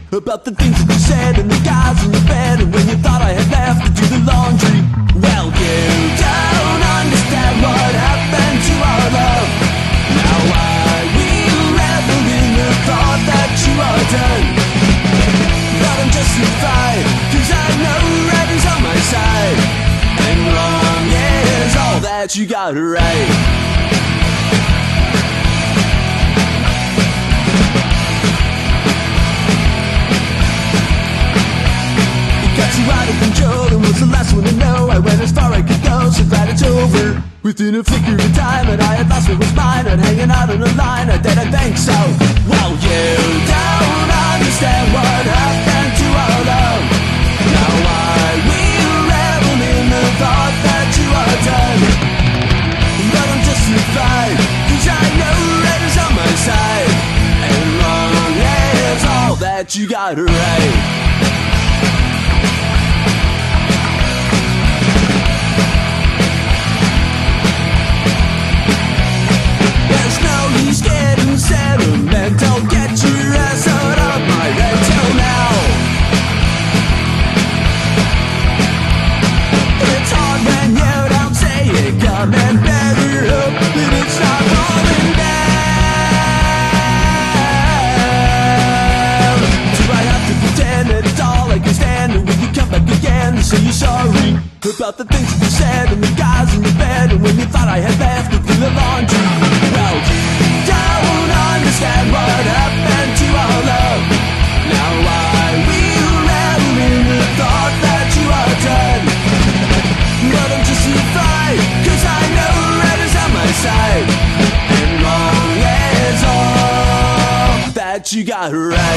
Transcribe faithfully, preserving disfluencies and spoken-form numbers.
about the things that you said and the guys in your bed, and when you thought I had left to do the laundry. Well, you don't understand what happened to our love. Now I will revel in the thought that you are done. But I'm justified, cause I know right is on my side, and wrong is all that you got right. Out of control and was the last one to know. I went as far I could go, so glad it's over. Within a flicker of time, and I had lost what was mine, and hanging out on the line, I didn't think so. Well, you don't understand what happened to our love. Now I will revel in the thought that you are done. But I'm justified, cause I know right is on my side, and wrong is all that you got right. He's getting sentimental. Get your ass out of my rental now. It's hard when you don't say it coming. Better hope that it's not falling down. Do I have to pretend that it's all I can stand, or will you come back again to say you're sorry about the things that you said and the guys in your bed, and when you thought I had left to do the laundry? Well, don't understand what happened to our love. Now I will revel in the thought that you are done. But I'm justified, cause I know right is on my side, and wrong is all that you got right.